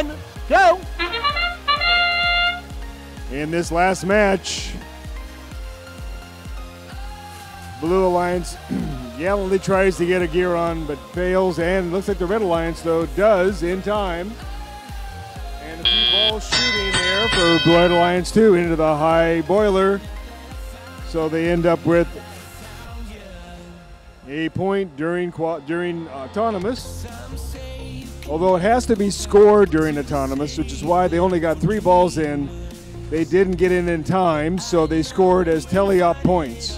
1, go! In this last match, Blue Alliance gallantly tries to get a gear on but fails, and looks like the Red Alliance though does in time. And a few balls shooting there for Blue Alliance 2 into the high boiler. So they end up with a point during autonomous. Although it has to be scored during autonomous, which is why they only got 3 balls in. They didn't get in time, so they scored as tele-op points.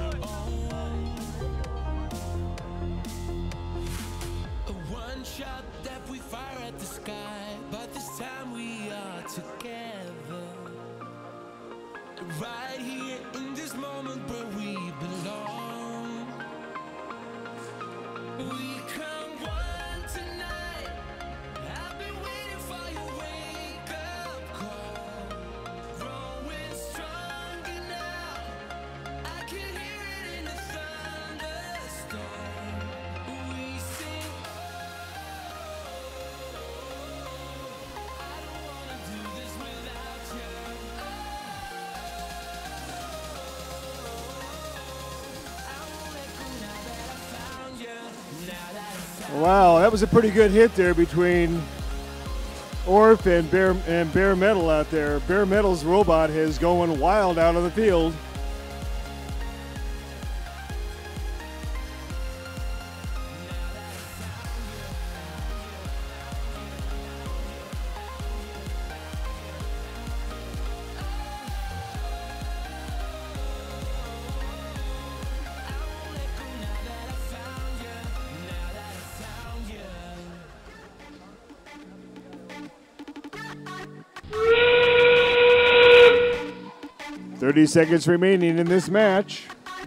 Right here in this moment where we belong. We come one tonight. I've been waiting for your wake up call. Growing stronger now. I can hear it in the thunderstorm. We sing, I don't wanna do this without you. Wow, that was a pretty good hit there between Orf and Bare Metal out there. Bare Metal's robot is going wild out of the field. "30 seconds remaining in this match.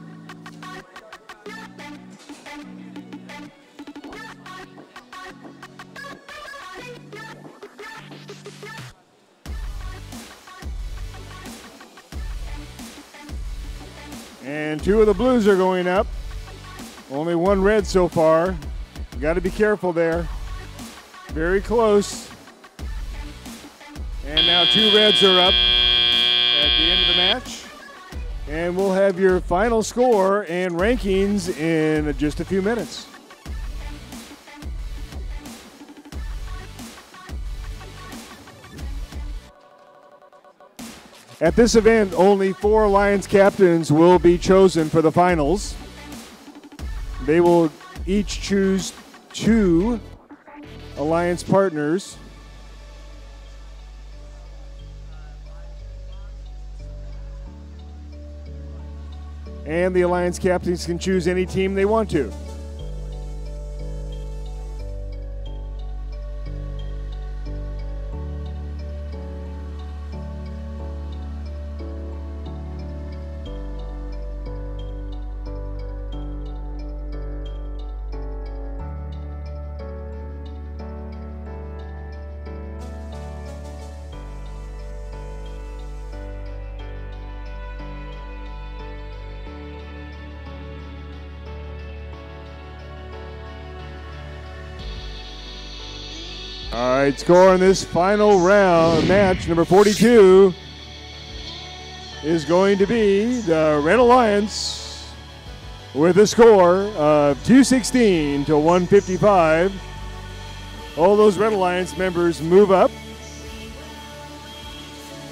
And 2 of the blues are going up. Only 1 red so far. You got to be careful there. Very close. And now 2 reds are up at the end of the match. And we'll have your final score and rankings in just a few minutes. At this event, only 4 Alliance captains will be chosen for the finals. They will each choose 2 Alliance partners. And the Alliance captains can choose any team they want to. All right, score in this final round match, number 42, is going to be the Red Alliance with a score of 216 to 155. All those Red Alliance members move up.